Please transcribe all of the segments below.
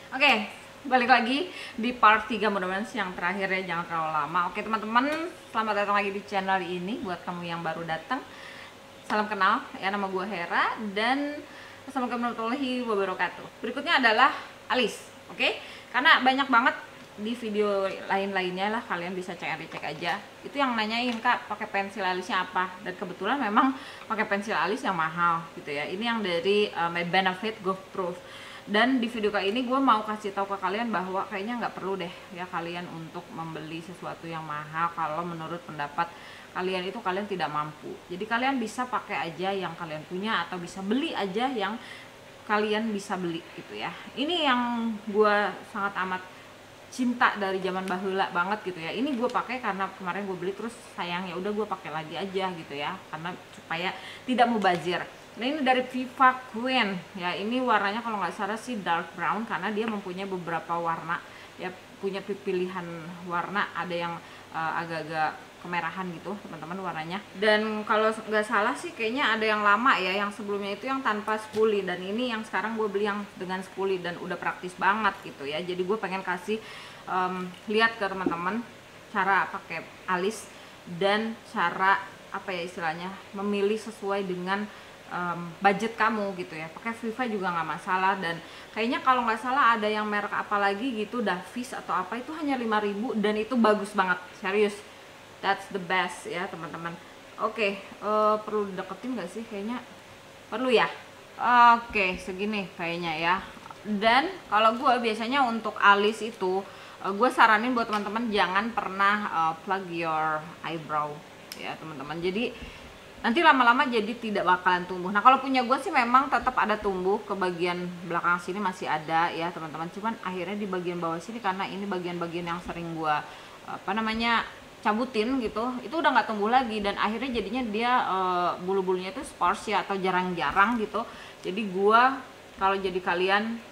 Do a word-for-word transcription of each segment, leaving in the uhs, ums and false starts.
Oke, balik lagi di part tiga, mudah-mudahan yang terakhir ya, jangan terlalu lama. Oke teman-teman, selamat datang lagi di channel ini. Buat kamu yang baru datang, salam kenal ya, nama gue Hera dan assalamualaikum warahmatullahi wabarakatuh. Berikutnya adalah alis, oke? Karena banyak banget di video lain-lainnya lah, kalian bisa cek cek aja. Itu yang nanyain, Kak, pakai pensil alisnya apa? Dan kebetulan memang pakai pensil alis yang mahal gitu ya. Ini yang dari uh, My Benefit Go Proof. Dan di video kali ini gue mau kasih tahu ke kalian bahwa kayaknya nggak perlu deh ya kalian untuk membeli sesuatu yang mahal kalau menurut pendapat kalian itu kalian tidak mampu. Jadi kalian bisa pakai aja yang kalian punya atau bisa beli aja yang kalian bisa beli gitu ya. Ini yang gue sangat amat cinta dari zaman baheula banget gitu ya. Ini gue pakai karena kemarin gue beli terus sayang, ya udah gue pakai lagi aja gitu ya, karena supaya tidak mubazir. Nah ini dari Viva Queen ya, ini warnanya kalau nggak salah sih dark brown karena dia mempunyai beberapa warna ya, punya pilihan warna, ada yang uh, agak-agak kemerahan gitu teman-teman warnanya. Dan kalau nggak salah sih kayaknya ada yang lama ya, yang sebelumnya itu yang tanpa spoolie, dan ini yang sekarang gue beli yang dengan spoolie dan udah praktis banget gitu ya. Jadi gue pengen kasih um, lihat ke teman-teman cara pakai alis dan cara apa ya istilahnya memilih sesuai dengan Um, budget kamu gitu ya. Pakai Viva juga nggak masalah, dan kayaknya kalau nggak salah ada yang merek apa lagi gitu, Davis atau apa, itu hanya lima ribu dan itu bagus banget, serius, that's the best ya teman-teman. Oke, okay, uh, perlu deketin nggak sih? Kayaknya perlu ya. Oke, okay, segini kayaknya ya. Dan kalau gue biasanya untuk alis itu uh, gue saranin buat teman-teman jangan pernah uh, plug your eyebrow ya teman-teman. Jadi nanti lama-lama jadi tidak bakalan tumbuh. Nah kalau punya gue sih memang tetap ada tumbuh ke bagian belakang sini, masih ada ya teman-teman. Cuman akhirnya di bagian bawah sini karena ini bagian-bagian yang sering gue apa namanya cabutin gitu, itu udah nggak tumbuh lagi, dan akhirnya jadinya dia uh, bulu-bulunya itu sparse ya, atau jarang-jarang gitu. Jadi gue kalau jadi kalian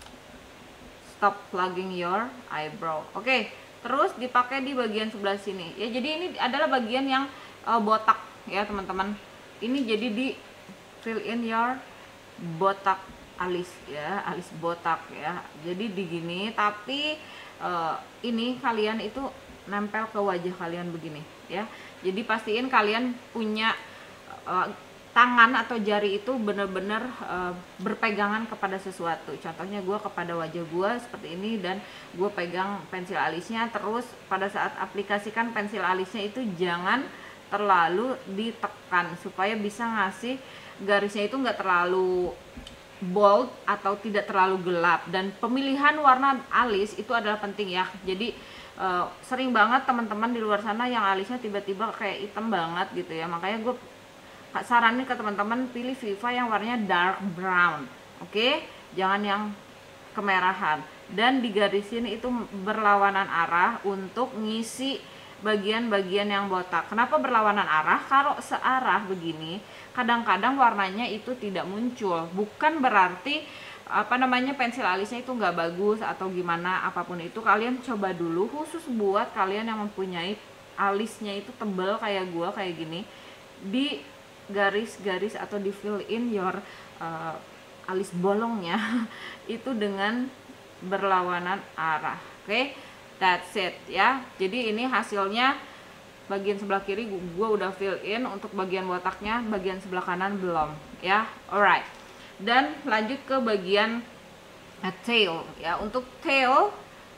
stop plugging your eyebrow. Oke, okay, terus dipakai di bagian sebelah sini ya. Jadi ini adalah bagian yang uh, botak ya teman-teman. Ini jadi di fill in your botak alis ya, alis botak ya. Jadi di gini, tapi uh, ini kalian itu nempel ke wajah kalian begini ya. Jadi pastiin kalian punya uh, tangan atau jari itu benar-benar uh, berpegangan kepada sesuatu. Contohnya gue kepada wajah gue seperti ini, dan gue pegang pensil alisnya. Terus pada saat aplikasikan pensil alisnya itu jangan terlalu ditekan supaya bisa ngasih garisnya itu nggak terlalu bold atau tidak terlalu gelap. Dan pemilihan warna alis itu adalah penting ya. Jadi uh, sering banget teman-teman di luar sana yang alisnya tiba-tiba kayak hitam banget gitu ya. Makanya gue saranin ke teman-teman pilih Viva yang warnanya dark brown, oke, okay? Jangan yang kemerahan, dan digarisin itu berlawanan arah untuk ngisi bagian-bagian yang botak. Kenapa berlawanan arah? Kalau searah begini kadang-kadang warnanya itu tidak muncul. Bukan berarti apa namanya pensil alisnya itu nggak bagus atau gimana, apapun itu kalian coba dulu, khusus buat kalian yang mempunyai alisnya itu tebal kayak gua kayak gini, di garis-garis atau di fill in your uh, alis bolongnya itu dengan berlawanan arah. Oke, okay? That's it ya. Jadi ini hasilnya bagian sebelah kiri gue udah fill in, untuk bagian botaknya bagian sebelah kanan belum ya. Alright, dan lanjut ke bagian uh, tail ya. Untuk tail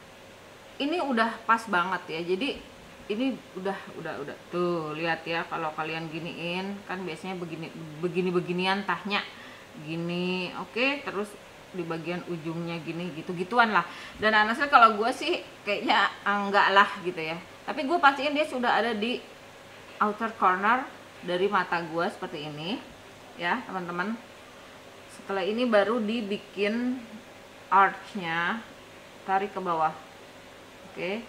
ini udah pas banget ya. Jadi ini udah udah udah tuh lihat ya, kalau kalian giniin kan biasanya begini begini beginian tahnya gini, oke, okay? Terus di bagian ujungnya gini gitu-gituan lah. Dan honestly kalau gue sih kayaknya enggak lah gitu ya, tapi gue pastiin dia sudah ada di outer corner dari mata gue seperti ini ya teman-teman. Setelah ini baru dibikin archnya, tarik ke bawah, oke, okay.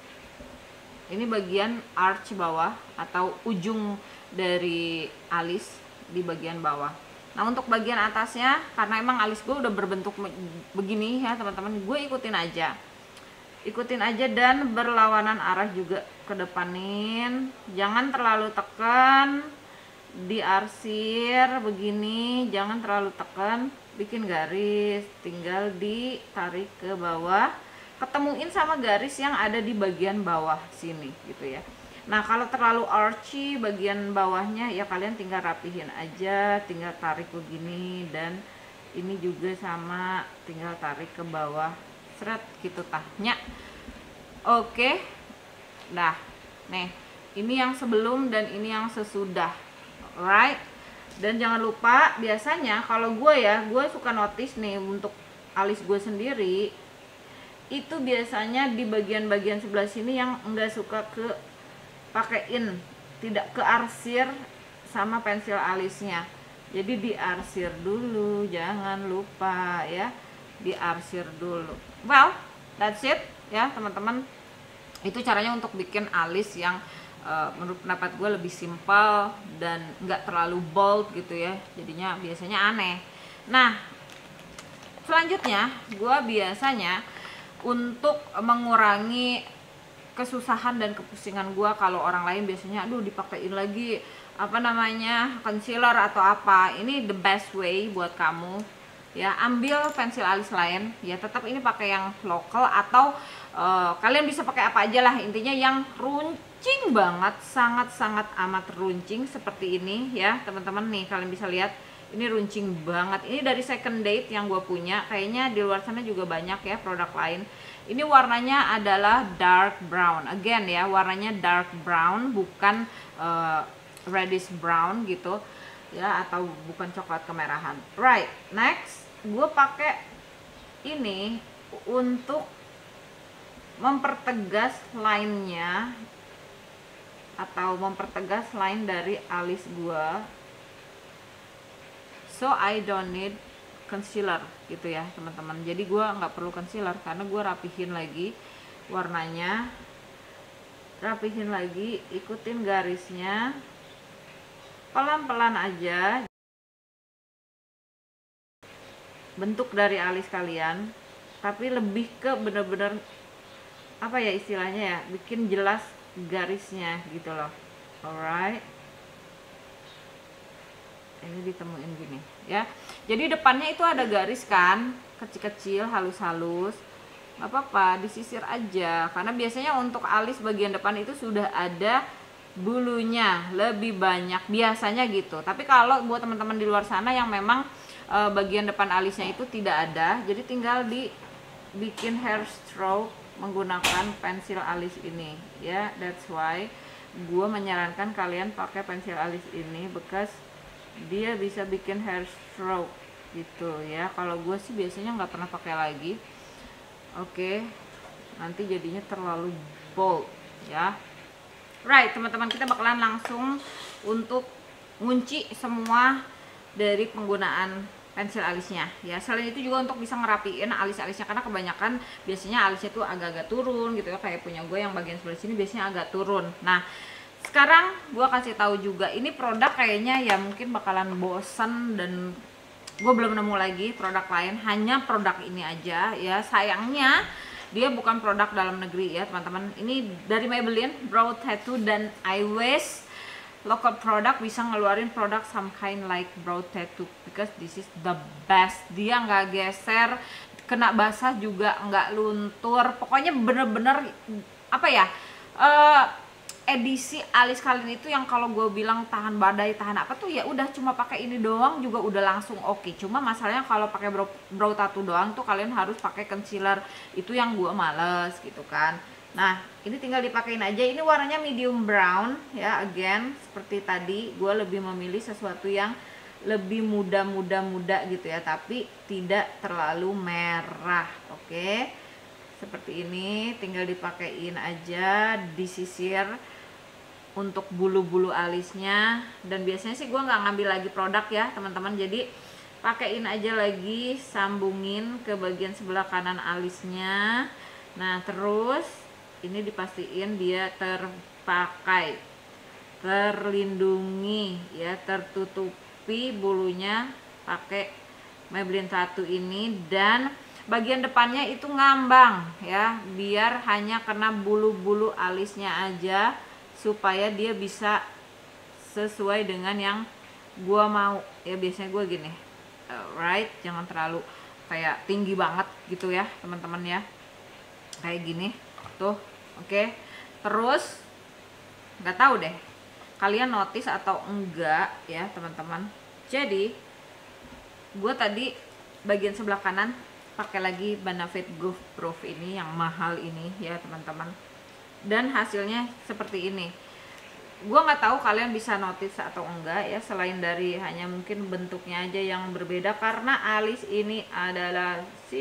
Ini bagian arch bawah atau ujung dari alis di bagian bawah. Nah untuk bagian atasnya, karena emang alis gue udah berbentuk begini ya teman-teman, gue ikutin aja ikutin aja dan berlawanan arah juga ke depanin. Jangan terlalu tekan, diarsir begini, jangan terlalu tekan. bikin garis, tinggal ditarik ke bawah, ketemuin sama garis yang ada di bagian bawah sini gitu ya. Nah kalau terlalu archy bagian bawahnya ya kalian tinggal rapihin aja, tinggal tarik begini, dan ini juga sama, tinggal tarik ke bawah, seret gitu tahnya. Oke, nah nih ini yang sebelum dan ini yang sesudah, right? Dan jangan lupa, biasanya kalau gue ya, gue suka notice nih untuk alis gue sendiri, itu biasanya di bagian-bagian sebelah sini yang enggak suka ke pakein, tidak ke arsir sama pensil alisnya. Jadi diarsir dulu, jangan lupa ya, diarsir dulu. Well, that's it ya teman-teman. Itu caranya untuk bikin alis yang Uh, menurut pendapat gue lebih simpel dan nggak terlalu bold gitu ya, jadinya biasanya aneh. Nah selanjutnya gue biasanya untuk mengurangi kesusahan dan kepusingan gue, kalau orang lain biasanya aduh dipakein lagi apa namanya concealer atau apa, ini the best way buat kamu ya, ambil pensil alis lain ya, tetap ini pakai yang lokal atau uh, kalian bisa pakai apa aja lah, intinya yang runcing banget, sangat-sangat amat runcing seperti ini ya teman-teman. Nih kalian bisa lihat ini runcing banget, ini dari Second Date yang gue punya, kayaknya di luar sana juga banyak ya produk lain. Ini warnanya adalah dark brown, again ya, warnanya dark brown, bukan uh, reddish brown gitu ya, atau bukan coklat kemerahan. Right, next gue pakai ini untuk mempertegas line-nya atau mempertegas line dari alis gue, so I don't need concealer gitu ya teman-teman. Jadi gue nggak perlu concealer karena gue rapihin lagi warnanya, rapihin lagi, ikutin garisnya pelan-pelan aja, bentuk dari alis kalian, tapi lebih ke bener-bener apa ya istilahnya ya, bikin jelas garisnya gitu loh. Alright, ini ditemuin gini ya, jadi depannya itu ada garis kan, kecil-kecil, halus-halus, nggak apa-apa disisir aja, karena biasanya untuk alis bagian depan itu sudah ada bulunya lebih banyak biasanya gitu. Tapi kalau buat teman-teman di luar sana yang memang e, bagian depan alisnya itu tidak ada, jadi tinggal dibikin hair stroke menggunakan pensil alis ini ya. That's why gue menyarankan kalian pakai pensil alis ini, bekas dia bisa bikin hair stroke gitu ya. Kalau gue sih biasanya nggak pernah pakai lagi. Oke, nanti jadinya terlalu bold ya. Right teman-teman, kita bakalan langsung untuk ngunci semua dari penggunaan pensil alisnya ya. Selain itu juga untuk bisa ngerapiin alis-alisnya, karena kebanyakan biasanya alisnya tuh agak-agak turun gitu ya, kayak punya gue yang bagian sebelah sini biasanya agak turun. Nah sekarang gue kasih tahu juga, ini produk kayaknya ya mungkin bakalan bosen dan gue belum nemu lagi produk lain, hanya produk ini aja ya. Sayangnya dia bukan produk dalam negeri ya teman-teman. Ini dari Maybelline Brow Tattoo, dan I wish local product bisa ngeluarin produk some kind like Brow Tattoo, because this is the best. Dia nggak geser, kena basah juga nggak luntur, pokoknya bener-bener apa ya, uh, edisi alis kalian itu yang kalau gue bilang tahan badai, tahan apa tuh ya udah, cuma pakai ini doang juga udah langsung oke. Okay. Cuma masalahnya kalau pakai brow, brow tattoo doang tuh kalian harus pakai concealer, itu yang gue males gitu kan. Nah ini tinggal dipakein aja. Ini warnanya medium brown ya, again seperti tadi gue lebih memilih sesuatu yang lebih muda-muda-muda gitu ya, tapi tidak terlalu merah. Oke okay? Seperti ini, tinggal dipakein aja, disisir untuk bulu-bulu alisnya. Dan biasanya sih gue nggak ngambil lagi produk ya teman-teman, jadi pakein aja lagi, sambungin ke bagian sebelah kanan alisnya. Nah terus ini dipastiin dia terpakai, terlindungi ya, tertutupi bulunya pakai Maybelline Tattoo ini. Dan bagian depannya itu ngambang ya, biar hanya kena bulu-bulu alisnya aja, supaya dia bisa sesuai dengan yang gua mau ya. Biasanya gua gini, right, jangan terlalu kayak tinggi banget gitu ya teman-teman ya, kayak gini tuh. Oke, terus nggak tahu deh kalian notice atau enggak ya teman-teman, jadi gue tadi bagian sebelah kanan pakai lagi Benefit Goof Proof ini yang mahal ini ya teman-teman, dan hasilnya seperti ini. Gue nggak tahu kalian bisa notice atau enggak ya, selain dari hanya mungkin bentuknya aja yang berbeda, karena alis ini adalah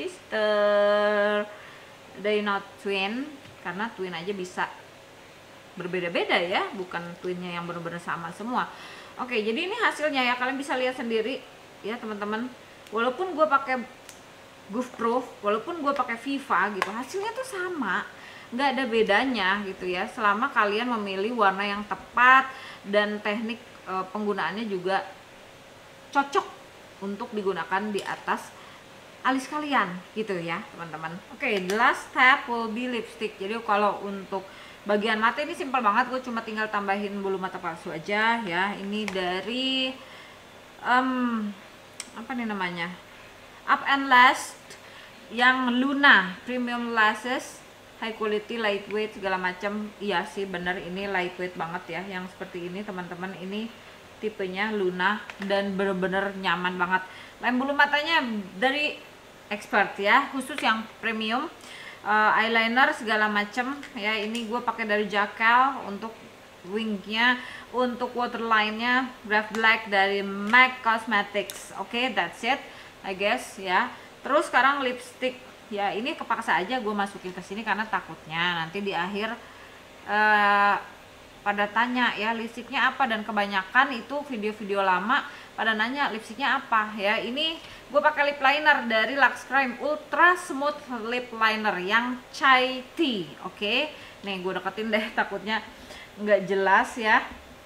sister, they not twin, karena twin aja bisa berbeda-beda ya, bukan twinnya yang benar-benar sama semua. Oke, jadi ini hasilnya ya, kalian bisa lihat sendiri ya teman-teman. Walaupun gue pakai Goof Proof, walaupun gue pakai Viva gitu, hasilnya tuh sama, nggak ada bedanya gitu ya, selama kalian memilih warna yang tepat dan teknik e, penggunaannya juga cocok untuk digunakan di atas alis kalian gitu ya teman-teman. Oke, okay, the last step will be lipstick. Jadi kalau untuk bagian mata ini simpel banget, gue cuma tinggal tambahin bulu mata palsu aja ya. Ini dari um, apa nih namanya, Up and Last yang Luna Premium Lashes, high quality, lightweight segala macam. Iya sih bener, ini lightweight banget ya, yang seperti ini teman-teman. Ini tipenya Luna dan bener-bener nyaman banget. Lem bulu matanya dari expert ya, khusus yang premium. Uh, eyeliner segala macam ya, ini gue pakai dari Jaquel untuk wingnya. Untuk waterline-nya Brave Black dari MAC Cosmetics. Oke, okay, that's it I guess ya. Terus sekarang lipstick ya, ini kepaksa aja gue masukin ke sini karena takutnya nanti di akhir uh, pada tanya ya lipstiknya apa, dan kebanyakan itu video-video lama pada nanya lipstiknya apa ya. Ini gue pakai lip liner dari Lux Crime Ultra Smooth Lip Liner yang Chai Tea. Oke, okay? Nih gue deketin deh, takutnya nggak jelas ya.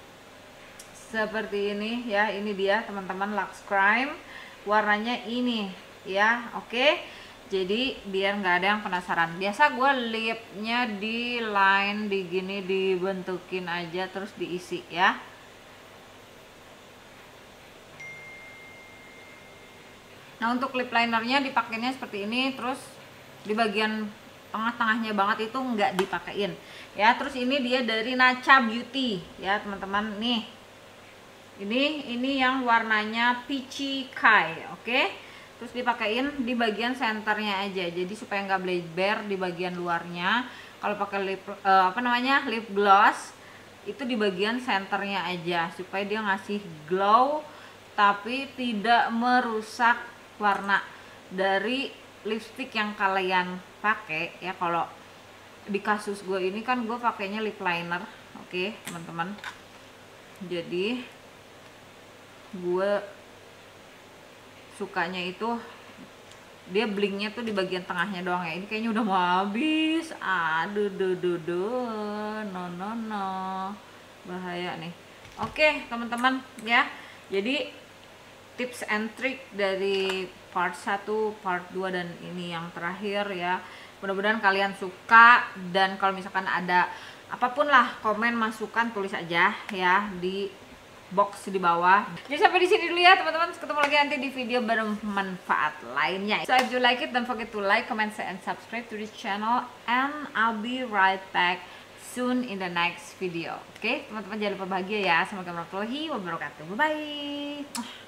Seperti ini ya, ini dia teman-teman Lux Crime, warnanya ini ya. Oke, okay? Jadi biar nggak ada yang penasaran, biasa gue lipnya di line di gini, dibentukin aja terus diisi ya. Nah untuk lip linernya dipakainya seperti ini, terus di bagian tengah-tengahnya banget itu nggak dipakein ya. Terus ini dia dari Nacha Beauty ya teman-teman, nih ini ini yang warnanya peachy Kai. Oke, okay? Terus dipakein di bagian senternya aja, jadi supaya nggak bleber di bagian luarnya. Kalau pakai lip uh, apa namanya lip gloss itu di bagian senternya aja, supaya dia ngasih glow tapi tidak merusak warna dari lipstick yang kalian pakai ya. Kalau di kasus gue ini kan gue pakainya lip liner. Oke teman-teman, jadi gue sukanya itu dia blinknya tuh di bagian tengahnya doang ya. Ini kayaknya udah mau habis. Aduh duh duh duh, no no no, bahaya nih. Oke teman-teman ya, jadi tips and trick dari part satu, part dua, dan ini yang terakhir ya. Mudah-mudahan kalian suka, dan kalau misalkan ada apapun lah komen masukan tulis aja ya di box di bawah. Jadi sampai di sini dulu ya teman-teman. Ketemu lagi nanti di video bermanfaat lainnya. So if you like it, don't forget to like, comment, share, and subscribe to this channel. And I'll be right back soon in the next video. Oke, okay? Teman-teman jangan lupa bahagia ya. Assalamualaikum warahmatullahi wabarakatuh. Bye bye.